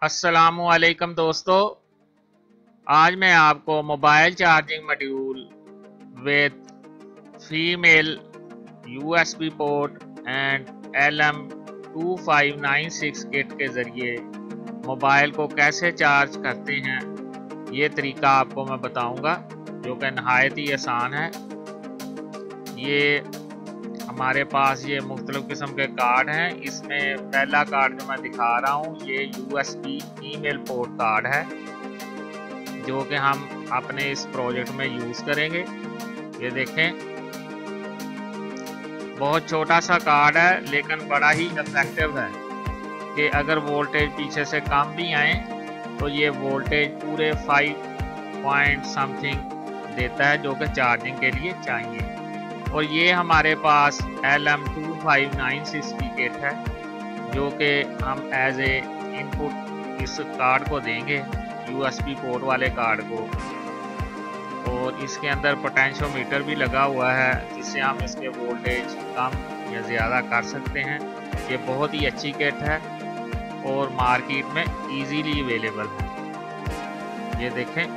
अस्सलामुअलैकुम दोस्तों, आज मैं आपको mobile charging module with female USB port and LM2596 kit के ज़रिए मोबाइल को कैसे चार्ज करते हैं ये तरीका आपको मैं बताऊंगा, जो कि नहायत ही आसान है। ये हमारे पास ये मुख्तलिफ किस्म के कार्ड हैं। इसमें पहला कार्ड जो मैं दिखा रहा हूँ ये USB फीमेल पोर्ट कार्ड है, जो कि हम अपने इस प्रोजेक्ट में यूज़ करेंगे। ये देखें, बहुत छोटा सा कार्ड है लेकिन बड़ा ही इफेक्टिव है कि अगर वोल्टेज पीछे से कम भी आए तो ये वोल्टेज पूरे 5 पॉइंट समथिंग देता है, जो कि चार्जिंग के लिए चाहिए। और ये हमारे पास LM2596 की किट है, जो कि हम एज ए इनपुट इस कार्ड को देंगे, USB पोर्ट वाले कार्ड को। और इसके अंदर पोटेंशियोमीटर भी लगा हुआ है, जिससे हम इसके वोल्टेज कम या ज़्यादा कर सकते हैं। ये बहुत ही अच्छी किट है और मार्केट में इजीली अवेलेबल है। ये देखें,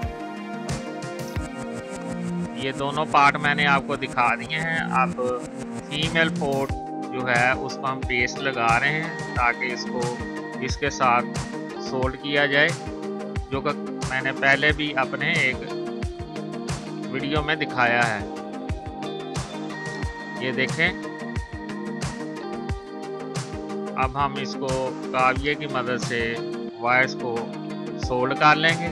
ये दोनों पार्ट मैंने आपको दिखा दिए हैं। अब फीमेल पोर्ट जो है उसको हम पेस्ट लगा रहे हैं ताकि इसको इसके साथ सोल्ड किया जाए, जो कि मैंने पहले भी अपने एक वीडियो में दिखाया है। ये देखें, अब हम इसको काविये की मदद से वायर्स को सोल्ड कर लेंगे।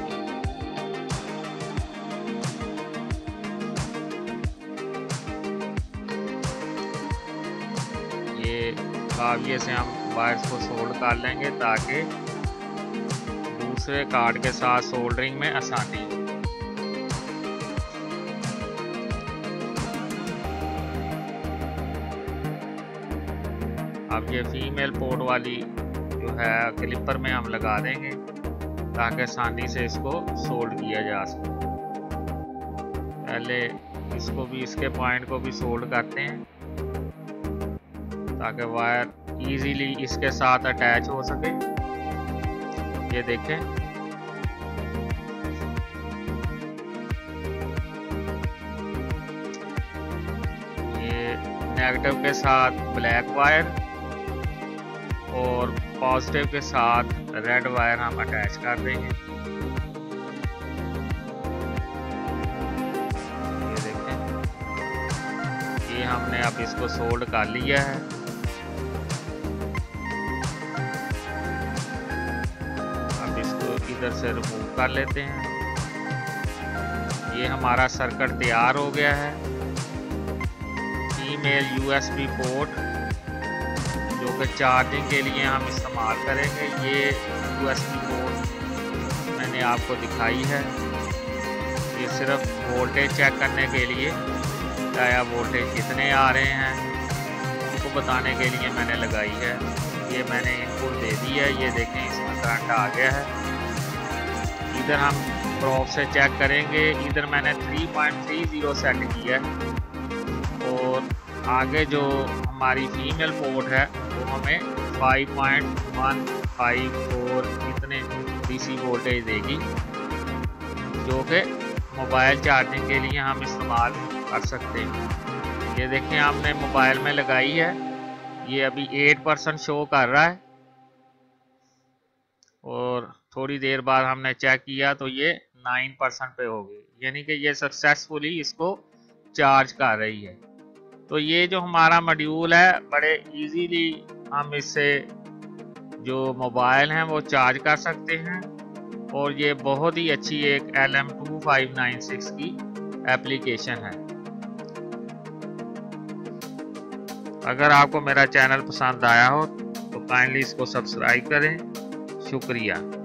काविये से हम वायर्स को सोल्ड कर लेंगे ताकि दूसरे कार्ड के साथ सोल्डरिंग में आसानी हो। अब ये फीमेल पोर्ट वाली जो है क्लिपर में हम लगा देंगे ताकि आसानी से इसको सोल्ड किया जा सके। पहले इसको भी, इसके पॉइंट को भी सोल्ड करते हैं ताकि वायर इजीली इसके साथ अटैच हो सके। ये देखें, ये नेगेटिव के साथ ब्लैक वायर और पॉजिटिव के साथ रेड वायर हम अटैच कर देंगे। ये देखें, ये हमने अब इसको सोल्ड कर लिया है। इधर से रिमूव कर लेते हैं। ये हमारा सर्किट तैयार हो गया है। फीमेल USB पोर्ट जो कि चार्जिंग के लिए हम इस्तेमाल करेंगे, ये USB पोर्ट मैंने आपको दिखाई है। ये सिर्फ वोल्टेज चेक करने के लिए, क्या वोल्टेज कितने आ रहे हैं उनको बताने के लिए मैंने लगाई है। ये मैंने इनपुट दे दी है। ये देखें, इसमें करंट आ गया है। इधर हम प्रोब से चेक करेंगे। इधर मैंने 3.30 सेट किया है और आगे जो हमारी फीमेल पोर्ट है वो हमें 5.154 इतने DC वोल्टेज देगी, जो कि मोबाइल चार्जिंग के लिए हम इस्तेमाल कर सकते हैं। ये देखें, हमने मोबाइल में लगाई है। ये अभी 8% शो कर रहा है और थोड़ी देर बाद हमने चेक किया तो ये 9% पे हो गई, यानी कि ये सक्सेसफुली इसको चार्ज कर रही है। तो ये जो हमारा मॉड्यूल है, बड़े इजीली हम इससे जो मोबाइल हैं वो चार्ज कर सकते हैं। और ये बहुत ही अच्छी एक LM2596 की एप्लीकेशन है। अगर आपको मेरा चैनल पसंद आया हो तो काइंडली इसको सब्सक्राइब करें। शुक्रिया।